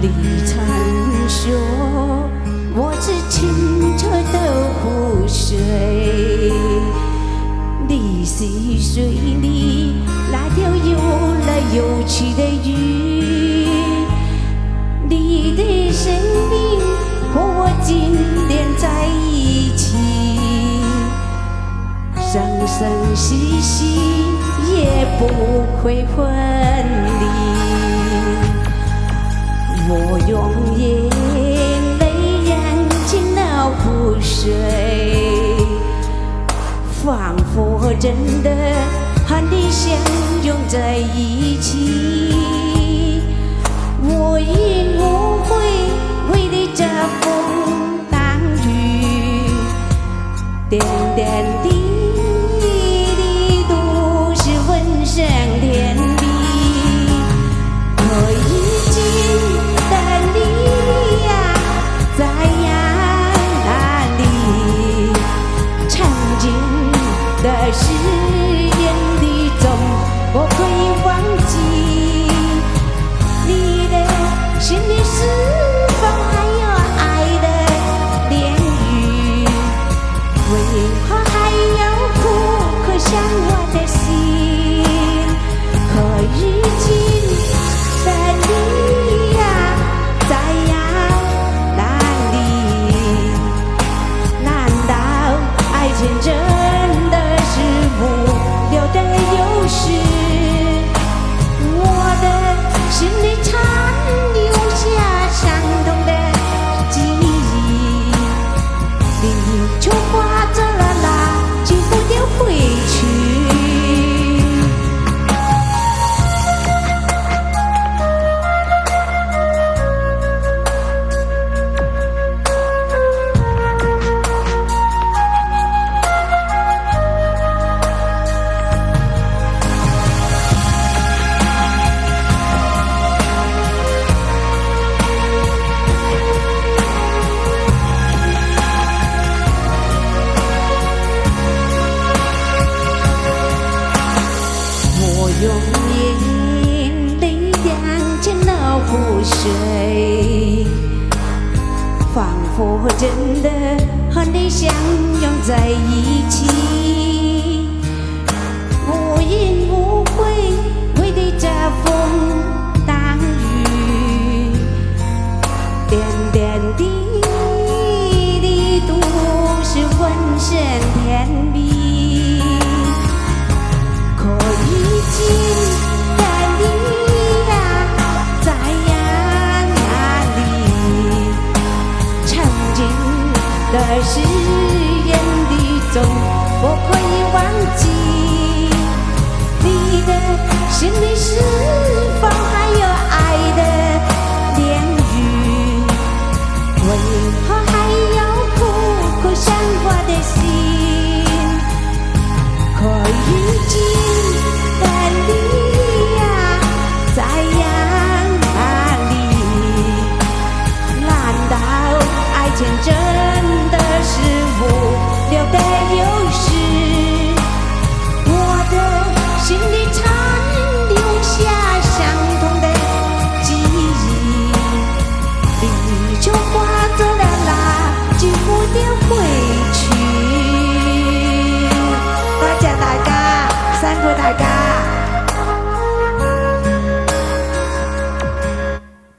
你曾说我是清澈的湖水，你是水里那条游来游去的鱼，你的生命和我紧连在一起，生生世世也不会分离。我用眼泪染尽了湖水，仿佛真的和你相拥在一起。我因无悔为你遮风挡雨，点点滴滴都是温香甜蜜。可已经的你呀，在哪里？曾经的誓言里总不可以忘记。你的心里是否还有爱的言语？为何还有苦刻伤我的心？可已经的你呀，在哪里？难道爱情真的是无聊的游戏？我的心里残留下伤痛的记忆，你就化作了那几蝴蝶回去。用眼泪染尽了湖水，仿佛真的和你相拥在一起。无因无悔为你遮风挡雨，点点滴滴都是温馨甜蜜。可已经的你呀，在哪里？曾经的誓言里总不可以忘记。你的心里是否还有爱的言语？为何还有苦苦伤我的心？可已经的你呀，在哪里？难道爱情真的是无聊的游戏？我的心里残留下伤痛的记忆，你就化作了那几蝴蝶回去。多謝大家，辛苦大家。